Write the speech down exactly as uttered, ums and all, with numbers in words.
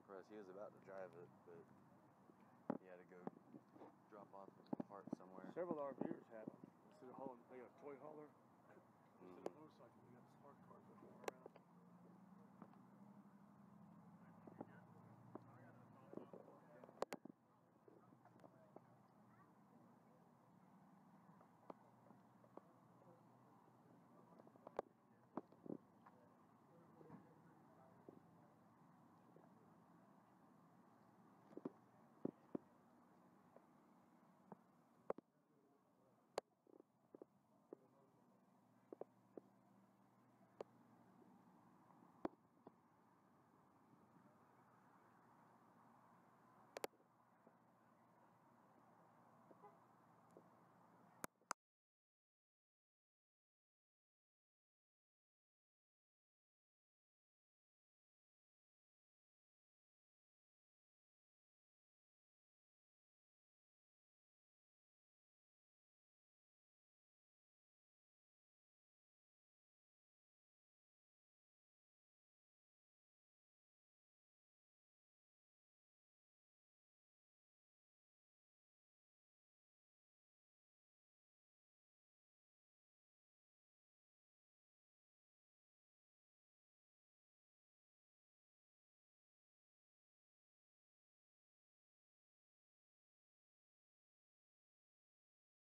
for us. He was about to drive it, but he had to go drop off a part somewhere. Several R Vers have them. Instead of hauling, they got a toy hauler.